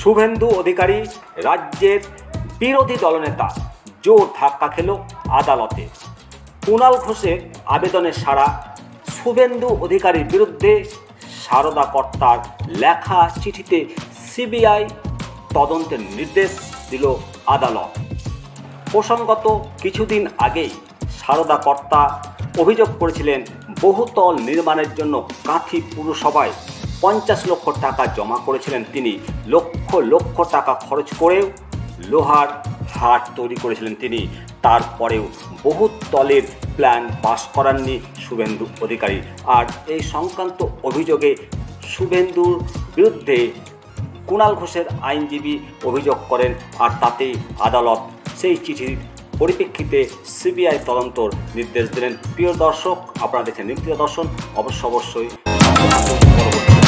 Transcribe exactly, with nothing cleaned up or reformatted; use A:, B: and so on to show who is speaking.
A: শুভেন্দু অধিকারী রাজ্যের বিরোধী দলনেতা জোর ধাক্কা খেল আদালতে। কুণাল ঘোষের আবেদনের সাড়া, শুভেন্দু অধিকারীর বিরুদ্ধে সারদা কর্তার লেখা চিঠিতে সিবিআই তদন্তের নির্দেশ দিল আদালত। প্রসঙ্গত কিছুদিন আগেই সারদা কর্তা অভিযোগ করেছিলেন বহুতল নির্মাণের জন্য কাঁথি পুরসভায় পঞ্চাশ লক্ষ টাকা জমা করেছিলেন তিনি। লক্ষ লক্ষ টাকা খরচ করেও লোহার হাট তৈরি করেছিলেন তিনি। তারপরেও বহুতলের প্ল্যান পাস করাননি শুভেন্দু অধিকারী। আর এই সংক্রান্ত অভিযোগে শুভেন্দুর বিরুদ্ধে কুণাল ঘোষের আইনজীবী অভিযোগ করেন। আর তাতেই আদালত সেই চিঠির পরিপ্রেক্ষিতে সিবিআই তদন্তর নির্দেশ দিলেন। প্রিয় দর্শক, আপনারা দেখছেন নিউজ দর্শন। অবশ্য অবশ্যই পরবর্তী